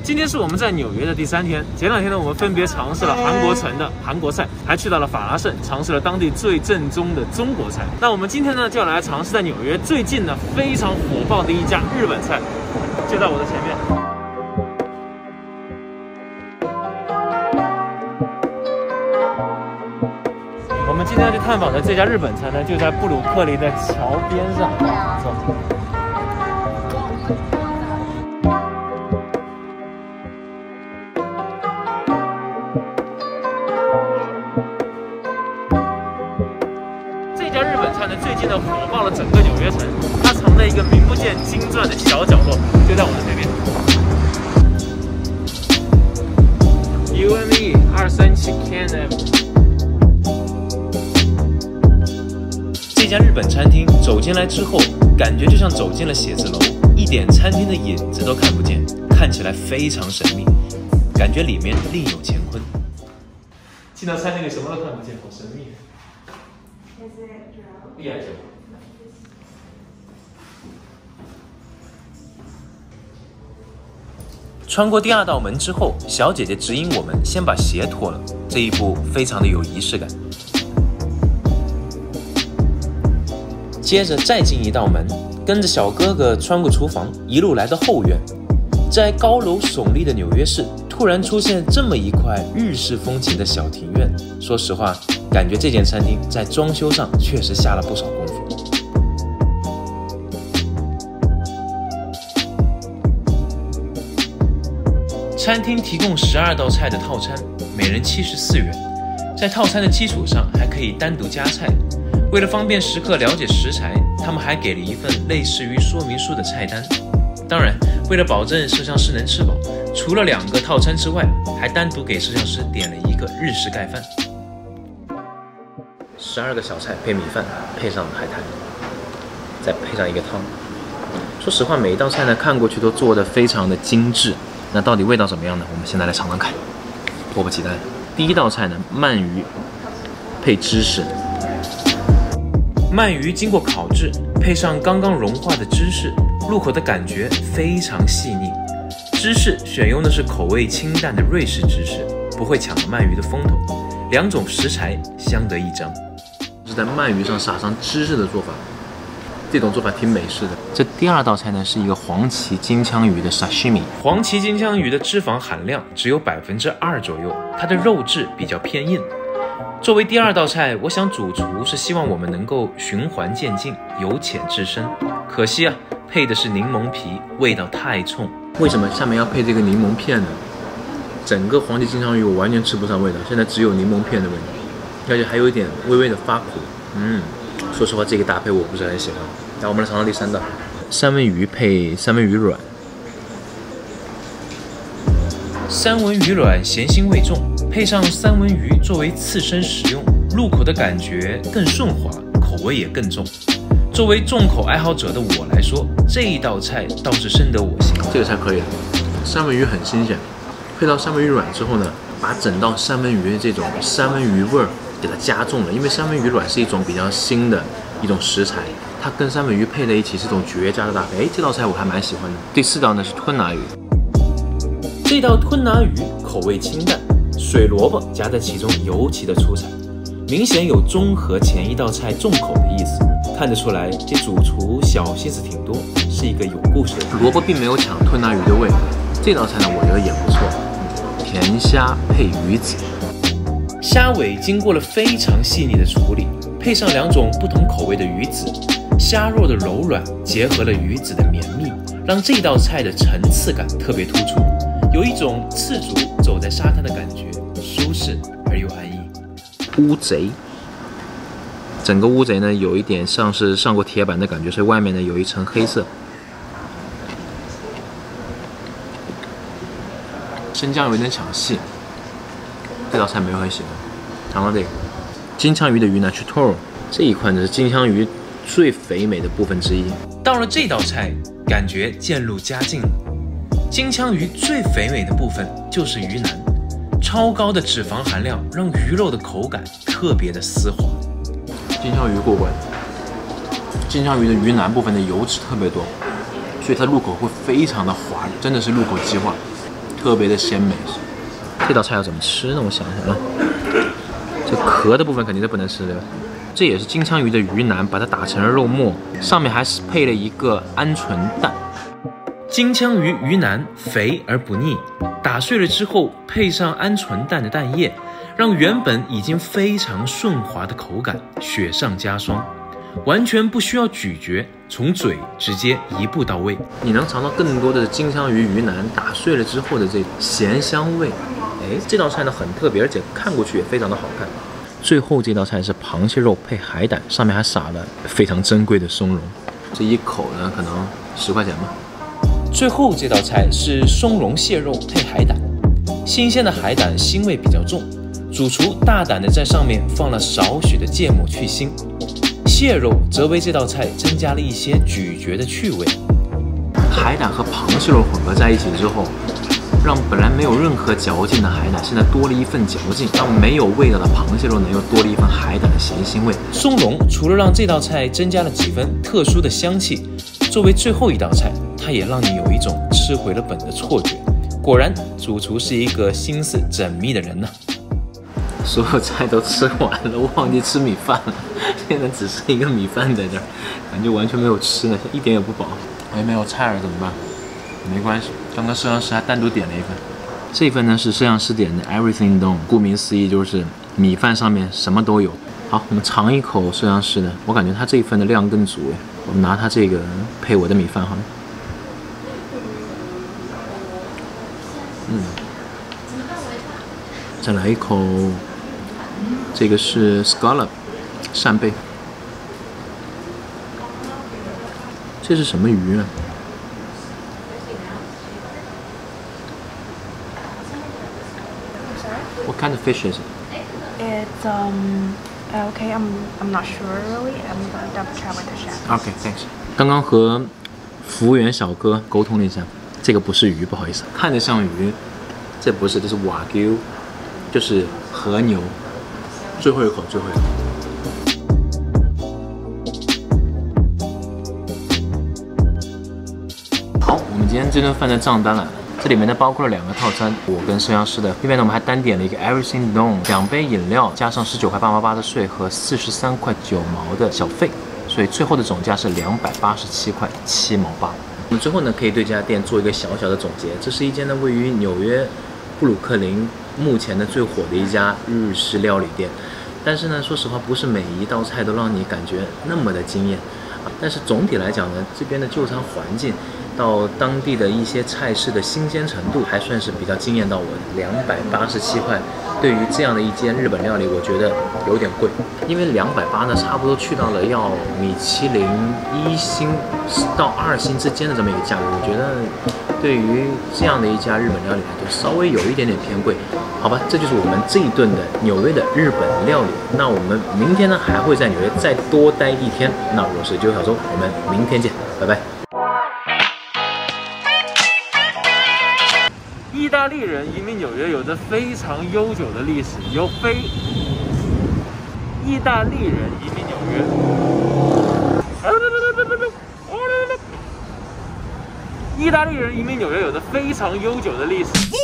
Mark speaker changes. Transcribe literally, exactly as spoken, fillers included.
Speaker 1: 今天是我们在纽约的第三天，前两天呢，我们分别尝试了韩国城的韩国菜，还去到了法拉盛，尝试了当地最正宗的中国菜。那我们今天呢，就要来尝试在纽约最近呢非常火爆的一家日本菜，就在我的前面。 我们今天要去探访的这家日本餐呢，就在布鲁克林的桥边上。走。这家日本餐呢，最近呢火爆了整个纽约城。它藏在一个名不见经传的小角落，就在我的这边。U M E 二三七 K N M。 这家日本餐厅走进来之后，感觉就像走进了写字楼，一点餐厅的影子都看不见，看起来非常神秘，感觉里面另有乾坤。进到餐厅里什么都看不见，好神秘。Yeah. 穿过第二道门之后，小姐姐指引我们先把鞋脱了，这一步非常的有仪式感。 接着再进一道门，跟着小哥哥穿过厨房，一路来到后院。在高楼耸立的纽约市，突然出现这么一块日式风情的小庭院。说实话，感觉这间餐厅在装修上确实下了不少功夫。餐厅提供十二道菜的套餐，每人七十四元。在套餐的基础上，还可以单独加菜。 为了方便食客了解食材，他们还给了一份类似于说明书的菜单。当然，为了保证摄像师能吃饱，除了两个套餐之外，还单独给摄像师点了一个日式盖饭。十二个小菜配米饭，配上海苔，再配上一个汤。说实话，每一道菜呢看过去都做得非常的精致。那到底味道怎么样呢？我们现在来尝尝看。迫不及待。第一道菜呢，鳗鱼配芝士。 鳗鱼经过烤制，配上刚刚融化的芝士，入口的感觉非常细腻。芝士选用的是口味清淡的瑞士芝士，不会抢了鳗鱼的风头。两种食材相得益彰。是在鳗鱼上撒上芝士的做法，这种做法挺美式的。这第二道菜呢是一个黄鳍金枪鱼的 sashimi。黄鳍金枪鱼的脂肪含量只有百分之二左右，它的肉质比较偏硬。 作为第二道菜，我想主厨是希望我们能够循环渐进，由浅至深。可惜啊，配的是柠檬皮，味道太冲。为什么下面要配这个柠檬片呢？整个黄鳍金枪鱼我完全吃不上味道，现在只有柠檬片的味道，而且还有一点微微的发苦。嗯，说实话，这个搭配我不是很喜欢。来，我们来尝尝第三道，三文鱼配三文鱼卵。三文鱼卵咸腥味重。 配上三文鱼作为刺身食用，入口的感觉更顺滑，口味也更重。作为重口爱好者的我来说，这一道菜倒是深得我心。这个菜可以的，三文鱼很新鲜，配到三文鱼卵之后呢，把整道三文鱼这种三文鱼味儿给它加重了。因为三文鱼卵是一种比较新的一种食材，它跟三文鱼配在一起是一种绝佳的搭配。哎，这道菜我还蛮喜欢的。第四道呢是吞拿鱼，这道吞拿鱼口味清淡。 水萝卜夹在其中尤其的出彩，明显有中和前一道菜重口的意思。看得出来，这主厨小心思挺多，是一个有故事的人。萝卜并没有抢吞拿鱼的味，这道菜呢，我觉得也不错。甜虾配鱼子，虾尾经过了非常细腻的处理，配上两种不同口味的鱼子，虾肉的柔软结合了鱼子的绵密，让这道菜的层次感特别突出。 有一种赤足走在沙滩的感觉，舒适而又安逸。乌贼，整个乌贼呢有一点像是上过铁板的感觉，所以外面呢有一层黑色。生姜有点抢戏，这道菜没有很喜欢。尝尝这个金枪鱼的鱼呢 chutoro， 这一块呢是金枪鱼最肥美的部分之一。到了这道菜，感觉渐入佳境了。 金枪鱼最肥美的部分就是鱼腩，超高的脂肪含量让鱼肉的口感特别的丝滑。金枪鱼过关，金枪鱼的鱼腩部分的油脂特别多，所以它入口会非常的滑，真的是入口即化。 特别的鲜美。这道菜要怎么吃呢？我想想啊，这壳的部分肯定是不能吃的。这也是金枪鱼的鱼腩，把它打成了肉末，上面还是配了一个鹌鹑蛋。金枪鱼鱼腩肥而不腻，打碎了之后配上鹌鹑蛋的蛋液，让原本已经非常顺滑的口感雪上加霜，完全不需要咀嚼，从嘴直接一步到位。你能尝到更多的金枪鱼鱼腩打碎了之后的这咸香味。哎，这道菜呢很特别，而且看过去也非常的好看。最后这道菜是螃蟹肉配海胆，上面还撒了非常珍贵的松茸，这一口呢可能十块钱吧。最后这道菜是松茸蟹肉配海胆，新鲜的海胆腥味比较重，主厨大胆的在上面放了少许的芥末去腥，蟹肉则为这道菜增加了一些咀嚼的趣味。海胆和螃蟹肉混合在一起之后，让本来没有任何嚼劲的海胆现在多了一份嚼劲，让没有味道的螃蟹肉呢又多了一份海胆的咸腥味。松茸除了让这道菜增加了几分特殊的香气，作为最后一道菜，它也让你有一种吃回了本的错觉。果然，主厨是一个心思缜密的人呢。所有菜都吃完了，忘记吃米饭了，现在只剩一个米饭在这儿，感觉完全没有吃呢，一点也不饱。哎，没有菜了怎么办？没关系，刚刚摄像师还单独点了一份。这份呢是摄像师点的 Everything Done， 顾名思义就是米饭上面什么都有。好，我们尝一口摄像师的，我感觉它这一份的量更足哎。我们拿它这个配我的米饭好了。嗯，再来一口，这个是 scallop 扇贝，这是什么鱼啊？What kind of fish is it?
Speaker 2: It's um okay. I'm I'm not sure really. I'm gonna double check with the chef.
Speaker 1: Okay, thanks. 刚刚和服务员小哥沟通了一下，这个不是鱼，不好意思，看着像鱼，这不是，这是瓦牛，就是和牛。最后一口，最后一口。好，我们今天这顿饭的账单来了。这里面呢包括了两个套餐，我跟摄像师的。另外呢，我们还单点了一个 Everything Done， 两杯饮料加上十九块八毛八的税和四十三块九毛的小费，所以最后的总价是两百八十七块七毛八。我们最后呢可以对这家店做一个小小的总结，这是一间呢位于纽约布鲁克林目前呢最火的一家日式料理店，但是呢说实话不是每一道菜都让你感觉那么的惊艳，但是总体来讲呢，这边的就餐环境到当地的一些菜式的新鲜程度还算是比较惊艳到我的。两百八十七块，对于这样的一间日本料理，我觉得有点贵，因为两百八呢，差不多去到了要米其林一星到二星之间的这么一个价格，我觉得对于这样的一家日本料理来说，稍微有一点点偏贵。好吧，这就是我们这一顿的纽约的日本料理。那我们明天呢还会在纽约再多待一天。那我是九小周，我们明天见，拜拜。意大利人移民纽约有着非常悠久的历史，有非意大利人移民纽约，意大利人移民纽约有着非常悠久的历史。